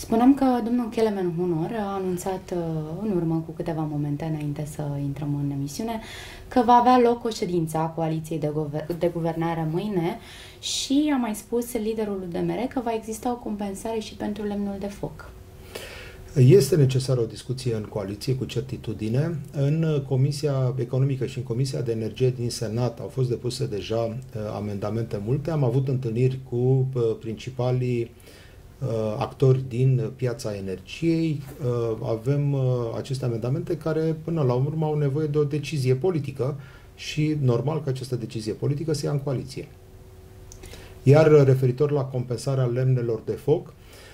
Spuneam că domnul Kelemen Hunor a anunțat în urmă cu câteva momente înainte să intrăm în emisiune că va avea loc o ședință a coaliției de guvernare mâine și a mai spus liderul UDMR că va exista o compensare și pentru lemnul de foc. Este necesară o discuție în coaliție cu certitudine. În Comisia Economică și în Comisia de Energie din Senat au fost depuse deja amendamente multe. Am avut întâlniri cu principalii actori din piața energiei. Avem aceste amendamente care până la urmă au nevoie de o decizie politică și normal că această decizie politică se ia în coaliție. Iar referitor la compensarea lemnelor de foc,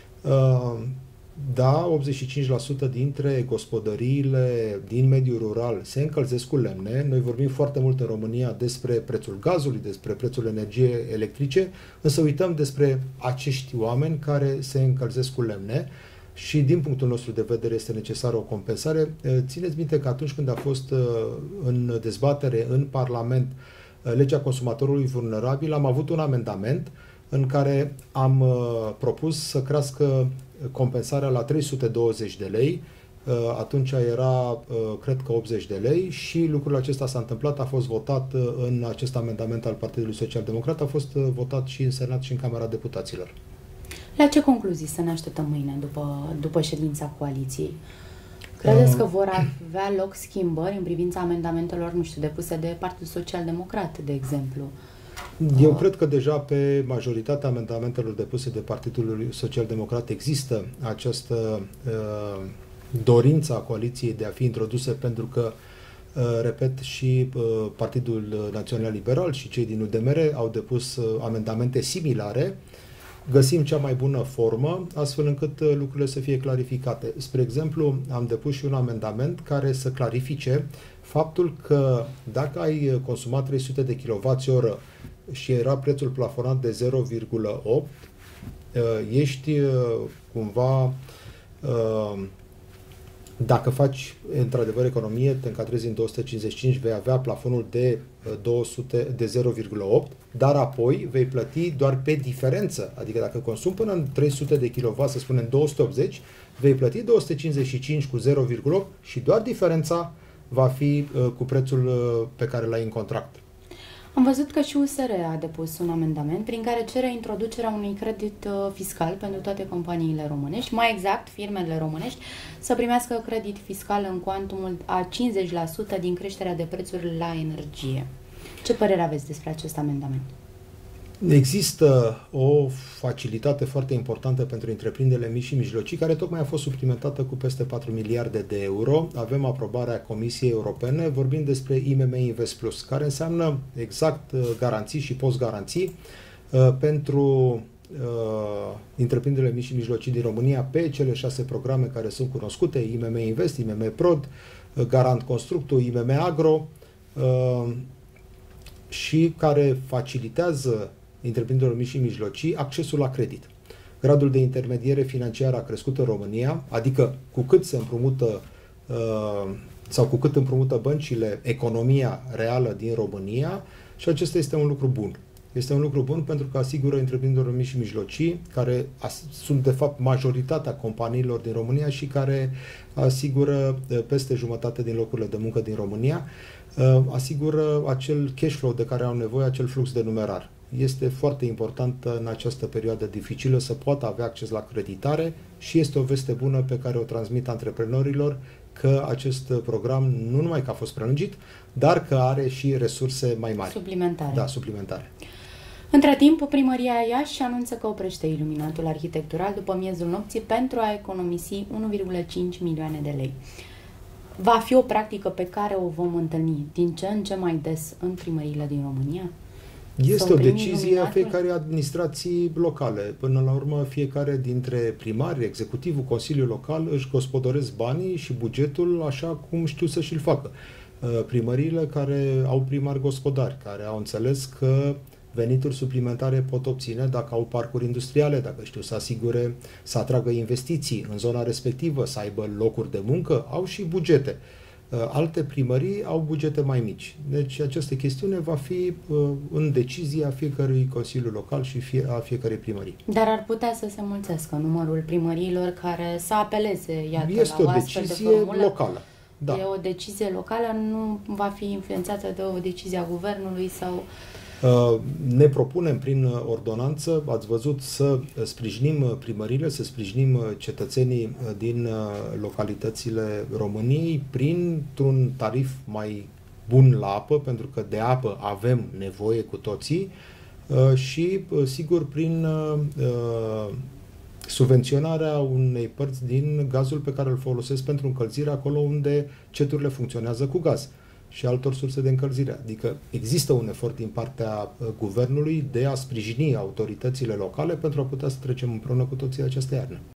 da, 85% dintre gospodăriile din mediul rural se încălzesc cu lemne. Noi vorbim foarte mult în România despre prețul gazului, despre prețul energiei electrice, însă uităm despre acești oameni care se încălzesc cu lemne și din punctul nostru de vedere este necesară o compensare. Țineți minte că atunci când a fost în dezbatere în Parlament legea consumatorului vulnerabil, am avut un amendament în care am propus să crească compensarea la 320 de lei, atunci era, cred că 80 de lei și lucrul acesta s-a întâmplat, a fost votat în acest amendament al Partidului Social Democrat, a fost votat și în Senat și în Camera Deputaților. La ce concluzii să ne așteptăm mâine după ședința coaliției? Credeți că vor avea loc schimbări în privința amendamentelor, nu știu, depuse de Partidul Social Democrat, de exemplu? Eu cred că deja pe majoritatea amendamentelor depuse de Partidul Social Democrat există această dorință a coaliției de a fi introduse, pentru că, repet, și Partidul Național Liberal și cei din UDMR au depus amendamente similare. Găsim cea mai bună formă, astfel încât lucrurile să fie clarificate. Spre exemplu, am depus și un amendament care să clarifice faptul că dacă ai consumat 300 de kWh și era prețul plafonat de 0,8, ești cumva, dacă faci într-adevăr economie, te încadrezi în 255, vei avea plafonul de 0,8, dar apoi vei plăti doar pe diferență. Adică dacă consumi până în 300 de kW, să spunem 280, vei plăti 255 cu 0,8 și doar diferența va fi cu prețul pe care l-ai în contract. Am văzut că și USR a depus un amendament prin care cere introducerea unui credit fiscal pentru toate companiile românești, mai exact firmele românești, să primească credit fiscal în cuantumul a 50% din creșterea de prețuri la energie. Ce părere aveți despre acest amendament? Există o facilitate foarte importantă pentru întreprinderile mici și mijlocii, care tocmai a fost suplimentată cu peste 4 miliarde de euro. Avem aprobarea Comisiei Europene, vorbim despre IMM Invest Plus, care înseamnă exact garanții și post-garanții pentru întreprinderile mici și mijlocii din România pe cele 6 programe care sunt cunoscute: IMM Invest, IMM Prod, Garant Constructul, IMM Agro, și care facilitează întreprinderilor mici și mijlocii accesul la credit. Gradul de intermediere financiară a crescut în România, adică cu cât se împrumută sau cu cât împrumută băncile economia reală din România, și acesta este un lucru bun. Este un lucru bun pentru că asigură întreprinderilor mici și mijlocii, care sunt de fapt majoritatea companiilor din România și care asigură peste jumătate din locurile de muncă din România, asigură acel cash flow de care au nevoie, acel flux de numerar. Este foarte important în această perioadă dificilă să poată avea acces la creditare și este o veste bună pe care o transmit antreprenorilor, că acest program nu numai că a fost prelungit, dar că are și resurse mai mari. Suplimentare. Da, suplimentare. Între timp, primăria Iași anunță că oprește iluminatul arhitectural după miezul nopții pentru a economisi 1,5 milioane de lei. Va fi o practică pe care o vom întâlni din ce în ce mai des în primăriile din România? Este o decizie a fiecărei administrații locale. Până la urmă, fiecare dintre primari, executivul, Consiliul Local își gospodăresc banii și bugetul așa cum știu să și-l facă. Primăriile care au primari gospodari, care au înțeles că venituri suplimentare pot obține dacă au parcuri industriale, dacă știu să asigure, să atragă investiții în zona respectivă, să aibă locuri de muncă, au și bugete. Alte primării au bugete mai mici. Deci această chestiune va fi în decizia fiecărui Consiliu Local și a fiecărei primării. Dar ar putea să se mulțească numărul primăriilor care să apeleze, iată, este la o astfel decizie de formulă. locală. Da. E o decizie locală, nu va fi influențată de o decizie a guvernului sau... Ne propunem prin ordonanță, ați văzut, să sprijinim primările, să sprijinim cetățenii din localitățile României printr-un tarif mai bun la apă, pentru că de apă avem nevoie cu toții, și, sigur, prin subvenționarea unei părți din gazul pe care îl folosesc pentru încălzire acolo unde ceturile funcționează cu gaz și altor surse de încălzire. Adică există un efort din partea guvernului de a sprijini autoritățile locale pentru a putea să trecem împreună cu toții această iarnă.